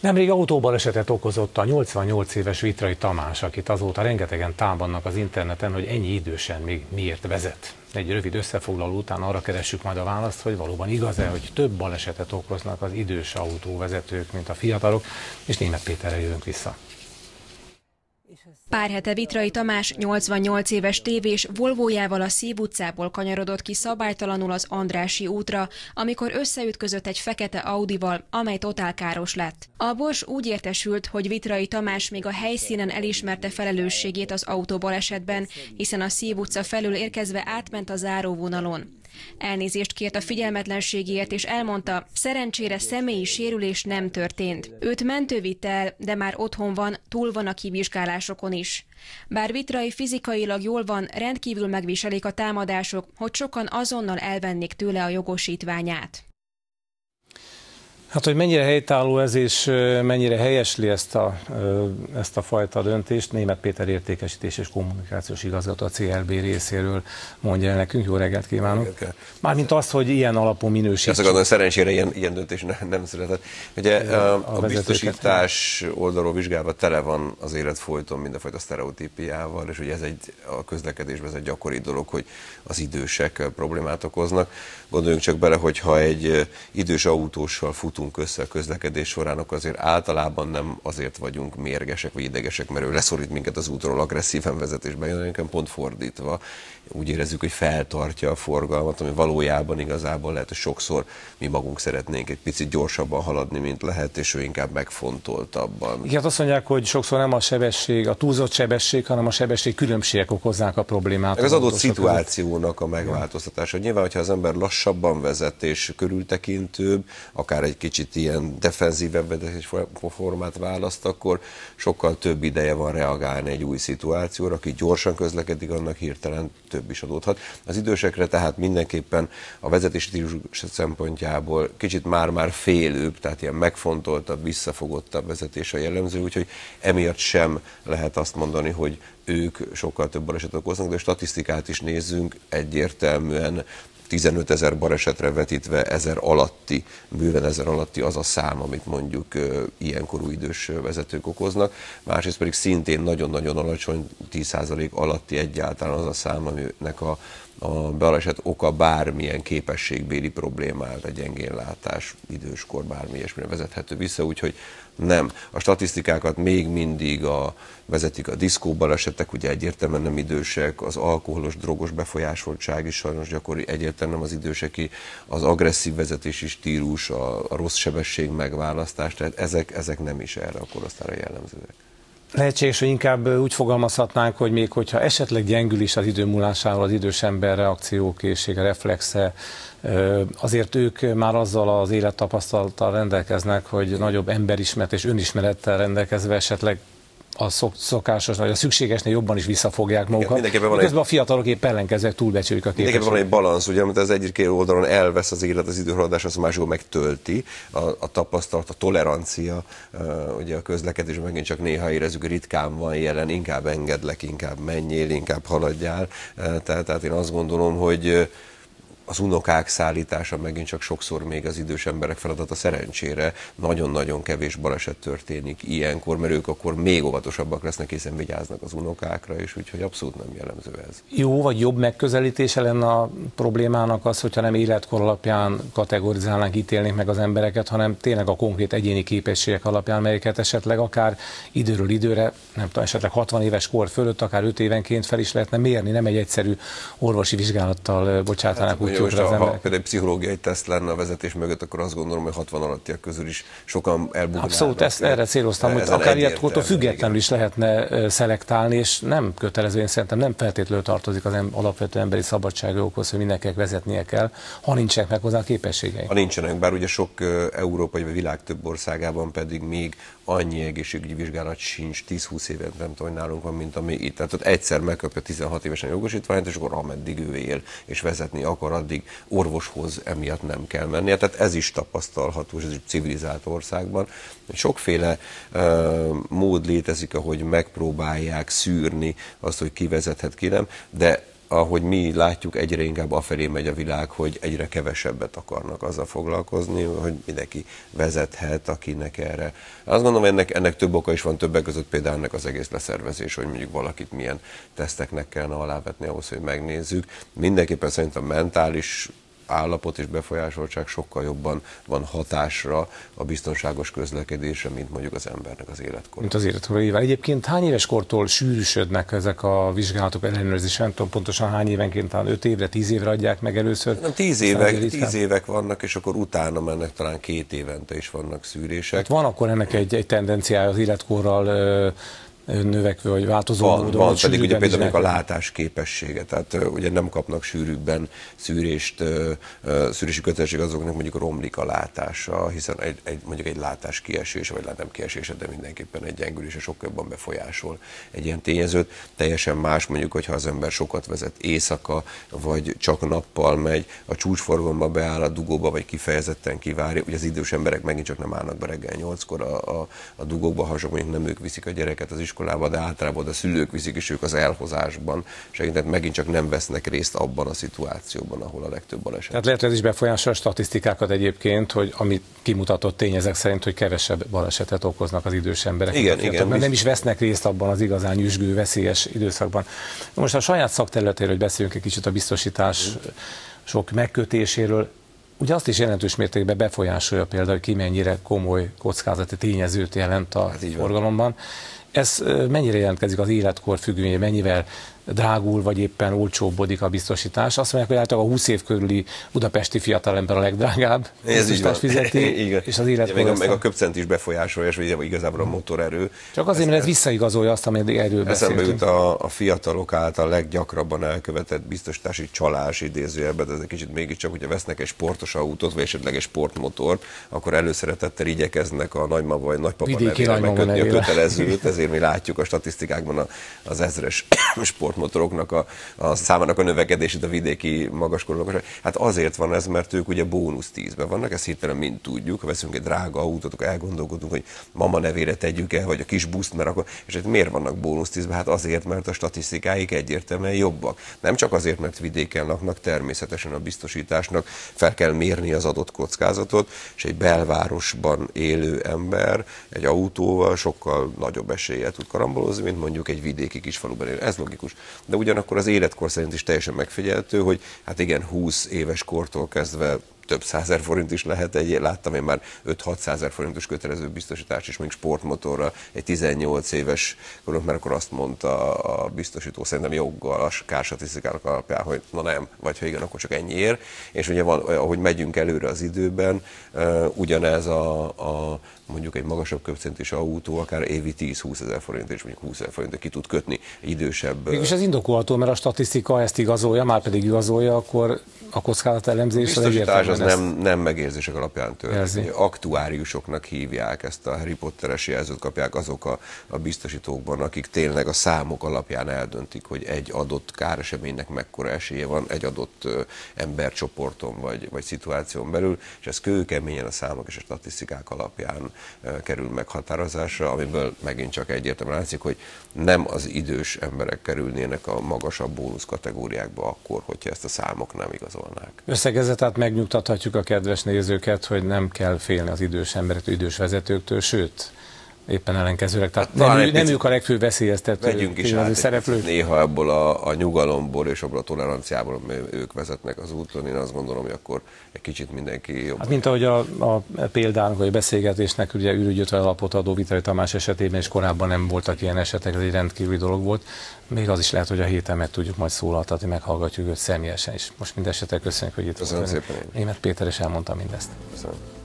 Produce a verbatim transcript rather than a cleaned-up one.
Nemrég autóbalesetet okozott a nyolcvannyolc éves Vitrai Tamás, akit azóta rengetegen támadnak az interneten, hogy ennyi idősen még miért vezet. Egy rövid összefoglaló után arra keressük majd a választ, hogy valóban igaz-e, hogy több balesetet okoznak az idős autóvezetők, mint a fiatalok, és Németh Péterrel jövünk vissza. Pár hete Vitrai Tamás nyolcvannyolc éves tévés Volvójával a Szív utcából kanyarodott ki szabálytalanul az Andrássy útra, amikor összeütközött egy fekete Audival, amely totálkáros lett. A Bors úgy értesült, hogy Vitrai Tamás még a helyszínen elismerte felelősségét az autóbalesetben, hiszen a Szív utca felől érkezve átment a záróvonalon. Elnézést kért a figyelmetlenségért, és elmondta, szerencsére személyi sérülés nem történt. Őt mentő vitte el, de már otthon van, túl van a kivizsgálásokon is. Bár Vitrai fizikailag jól van, rendkívül megviselik a támadások, hogy sokan azonnal elvennék tőle a jogosítványát. Hát, hogy mennyire helytálló ez, és mennyire helyesli ezt a, ezt a fajta döntést, Németh Péter értékesítés és kommunikációs igazgató a cé er bé részéről mondja el nekünk. Jó reggelt kívánok! Mármint azt, hogy ilyen alapon minősítsük. Azt akarom, szerencsére ilyen, ilyen döntés nem, nem született. Ugye a, a, a biztosítás oldalról vizsgálva tele van az élet folyton mindenfajta sztereotípiával, és ugye ez egy, a közlekedésben ez egy gyakori dolog, hogy az idősek problémát okoznak. Gondoljunk csak bele, hogy ha egy idős autóssal futunk össze a közlekedés során, akkor azért általában nem azért vagyunk mérgesek vagy idegesek, mert ő leszorít minket az útról, agresszíven vezetésben jön, nekem pont fordítva. Úgy érezzük, hogy feltartja a forgalmat, ami valójában igazából lehet, hogy sokszor mi magunk szeretnénk egy picit gyorsabban haladni, mint lehet, és ő inkább megfontoltabban. Igen, azt mondják, hogy sokszor nem a sebesség, a túlzott sebesség, hanem a sebesség különbségek okozzák a problémát. Az, az adott szituációnak a megváltoztatása. Nyilván, hogyha az ember lassabban vezet és körültekintőbb, akár egy kicsit ilyen defenzívebb vezetésformát választ, akkor sokkal több ideje van reagálni egy új szituációra. Aki gyorsan közlekedik, annak hirtelen több is adódhat. Az idősekre tehát mindenképpen a vezetési stílus szempontjából kicsit már-már félőbb, tehát ilyen megfontoltabb, visszafogottabb vezetés a jellemző, úgyhogy emiatt sem lehet azt mondani, hogy ők sokkal több balesetet okoznak, de a statisztikát is nézzünk, egyértelműen tizenöt ezer balesetre vetítve ezer alatti, bőven ezer alatti az a szám, amit mondjuk ilyenkorú idős vezetők okoznak. Másrészt pedig szintén nagyon-nagyon alacsony, tíz százalék alatti egyáltalán az a szám, aminek a, a baleset oka bármilyen képességbéli problémára, gyengénlátás, időskor, bármi ilyesmire vezethető vissza, úgyhogy nem. A statisztikákat még mindig a, vezetik a diszkóbalesetek, ugye egyértelműen nem idősek, az alkoholos, drogos befolyásoltság is sajnos gyakori, egyértelműen nem az időseké, az agresszív vezetési stílus, a, a rossz sebesség megválasztás, tehát ezek, ezek nem is erre a korosztályra jellemzőek. Lehetséges, hogy inkább úgy fogalmazhatnánk, hogy még hogyha esetleg gyengül is az idő múlásával az idős ember reakciókészsége, reflexe, azért ők már azzal az élettapasztalattal rendelkeznek, hogy nagyobb emberismeret és önismerettel rendelkezve esetleg a szokásos, vagy a szükségesnél jobban is visszafogják magukat. Közben egy... a fiatalok épp ellenkezőek túlbecsülik a képességet. Mindenképpen van egy balansz, ugye, amit az egyik oldalon elvesz az élet, az időhaladás, az másikon megtölti. A, a tapasztalat, a tolerancia, ugye a közlekedésben megint csak néha érezzük, ritkán van jelen, inkább engedlek, inkább menjél, inkább haladjál. Tehát, tehát én azt gondolom, hogy az unokák szállítása megint csak sokszor még az idős emberek feladata, szerencsére nagyon-nagyon kevés baleset történik ilyenkor, mert ők akkor még óvatosabbak lesznek, hiszen vigyáznak az unokákra is, úgyhogy abszolút nem jellemző ez. Jó vagy jobb megközelítése lenne a problémának az, hogyha nem életkor alapján kategorizálnánk, ítélnénk meg az embereket, hanem tényleg a konkrét egyéni képességek alapján, melyeket esetleg akár időről időre, nem tudom, esetleg hatvan éves kor fölött, akár öt évenként fel is lehetne mérni, nem egy egyszerű orvosi vizsgálattal bocsátanák úgy. Most, ha, ha például egy pszichológiai teszt lenne a vezetés mögött, akkor azt gondolom, hogy hatvan alattiak közül is sokan elbuknának. Abszolút, ezt erre céloztam, hogy akár ilyettől függetlenül is lehetne szelektálni, és nem kötelező, én szerintem nem feltétlenül tartozik az alapvető emberi szabadságjogokhoz, hogy mindenkinek vezetnie kell, ha nincsenek meg hozzá a képességei. Ha nincsenek, bár ugye sok európai vagy világ több országában pedig még annyi egészségügyi vizsgálat sincs, tíz-húsz évet nem tudom, hogy nálunk van, mint ami itt. Tehát ott egyszer megkapja tizenhat évesen jogosítványt, és akkor ameddig ő él, és vezetni akar, addig orvoshoz emiatt nem kell mennie. Tehát ez is tapasztalható, és ez is civilizált országban. Sokféle uh, mód létezik, ahogy megpróbálják szűrni azt, hogy ki vezethet, ki nem, de ahogy mi látjuk, egyre inkább afelé megy a világ, hogy egyre kevesebbet akarnak azzal foglalkozni, hogy mindenki vezethet, akinek erre. Azt gondolom, ennek, ennek több oka is van, többek között például ennek az egész leszervezés, hogy mondjuk valakit milyen teszteknek kellene alávetni ahhoz, hogy megnézzük. Mindenképpen szerintem mentális állapot és befolyásoltság sokkal jobban van hatásra a biztonságos közlekedésre, mint mondjuk az embernek az életkor. Mint az életkorével. Egyébként hány éves kortól sűrűsödnek ezek a vizsgálatok, ellenőrzés? Nem tudom pontosan hány évenként, talán öt évre, tíz évre adják meg először? Nem, tíz évek, tíz évek vannak, és akkor utána mennek, talán két évente is vannak szűrések. Hát van akkor ennek egy, egy tendenciája az életkorral ö, növekvő, vagy változó van, módon. Van, pedig ugye például a látás képessége, tehát uh, ugye nem kapnak sűrűbben szűrést, uh, uh, szűrési kötelezettség azoknak mondjuk romlik a látása, hiszen egy, egy, mondjuk egy látás kiesése, vagy nem kiesése, de mindenképpen egy gyengülése sokkal jobban befolyásol egy ilyen tényezőt. Teljesen más mondjuk, hogyha az ember sokat vezet éjszaka, vagy csak nappal megy, a csúcsforgalomba beáll a dugóba, vagy kifejezetten kivárja. Ugye az idős emberek megint csak nem állnak be reggel nyolckor a, a, a dugókba, ha sok mondjuk nem ők viszik a gyereket az iskolába, de általában a szülők viszik, és ők az elhozásban segítenek, megint csak nem vesznek részt abban a szituációban, ahol a legtöbb baleset. Tehát lehet, hogy ez is befolyásol a statisztikákat egyébként, hogy amit kimutatott tény ezek szerint, hogy kevesebb balesetet okoznak az idős emberek. Igen, igen. Mert nem is vesznek részt abban az igazán nyüzsgő, veszélyes időszakban. Most a saját szakterületéről, hogy beszéljünk egy kicsit a biztosítás sok megkötéséről. Ugye azt is jelentős mértékben befolyásolja például, hogy ki mennyire komoly kockázati tényezőt jelent a hát forgalomban. Ez mennyire jelentkezik az életkor függvényében, mennyivel drágul, vagy éppen olcsóbbodik a biztosítás? Azt mondják, hogy általában a húsz év körüli budapesti fiatalember a legdrágább biztosítást fizeti, és az életkor... Meg a, meg a köpcent is befolyásolja, és igazából a motorerő. Csak azért, mert ez visszaigazolja azt, amit erről beszéltünk. Eszembe jut a, a fiatalok által leggyakrabban elkövetett biztosítási csalás idézőjelben, de ez egy kicsit mégiscsak, hogyha vesznek egy sportos autót, vagy esetleg egy sportmotort, akkor előszeretettel igyekeznek a nagymama vagy nagypapa nevére megkötni a kötelezőt, ezért mi látjuk a statisztikákban az ezres sport motoroknak a, a számának a növekedését a vidéki magaskorúak. Hát azért van ez, mert ők ugye bónusz tízben vannak, ezt hirtelen mind tudjuk. Ha veszünk egy drága autót, akkor elgondolkodunk, hogy mama nevére tegyük el, vagy a kis buszt, mert akkor, és hát miért vannak bónusz tízben? Hát azért, mert a statisztikáik egyértelműen jobbak. Nem csak azért, mert vidéken laknak, természetesen a biztosításnak fel kell mérni az adott kockázatot, és egy belvárosban élő ember egy autóval sokkal nagyobb eséllyel tud karambolozni, mint mondjuk egy vidéki kisfaluban élő. Ez logikus. De ugyanakkor az életkor szerint is teljesen megfigyelhető, hogy hát igen, húsz éves kortól kezdve több százer forint is lehet, egy, láttam én már öt-hatszázer forintos kötelező biztosítást is, mondjuk sportmotorra, egy tizennyolc éves korunk, mert akkor azt mondta a biztosító, szerintem joggal a kárstatisztikák alapján, hogy na nem, vagy ha igen, akkor csak ennyiért. És ugye van, ahogy megyünk előre az időben, uh, ugyanez a, a mondjuk egy magasabb köbcentis autó, akár évi tíz-húsz ezer forint, és mondjuk húsz ezer forintot ki tud kötni egy idősebb. Mégis ez indokolható, mert a statisztika ezt igazolja, már pedig igazolja, akkor a kockázatelemzés... A biztosítás az nem, nem megérzések alapján történik. Aktuáriusoknak hívják, ezt a Harry Potteres jelzőt kapják azok a, a biztosítókban, akik tényleg a számok alapján eldöntik, hogy egy adott káreseménynek mekkora esélye van egy adott ö, embercsoporton vagy, vagy szituáción belül, és ez kőkeményen a számok és a statisztikák alapján ö, kerül meghatározásra, amiből megint csak egyértelműen látszik, hogy nem az idős emberek kerülnének a magasabb bónusz kategóriákba akkor, hogyha ezt a számok nem igazolnák. Összegezve, tehát megnyugtathatjuk a kedves nézőket, hogy nem kell félni az idős emberektől, idős vezetőktől, sőt, éppen ellenkezőleg. Tehát hát, nem, ő, nem ők a legfőbb veszélyeztető szereplők. Néha ebből a, a nyugalomból és abból a toleranciából ők vezetnek az úton, én azt gondolom, hogy akkor egy kicsit mindenki jobb. Hát, mint ahogy a, a példának, vagy a beszélgetésnek ugye ürügyöt alapot adó Vitrai Tamás esetében, és korábban nem voltak ilyen esetek, ez egy rendkívüli dolog volt. Még az is lehet, hogy a héten meg tudjuk majd szólaltatni, meghallgatjuk őt személyesen is. Most mindesetre köszönjük, hogy itt volt. Köszönöm szépen. Németh Péter is elmondta mindezt. Köszönöm.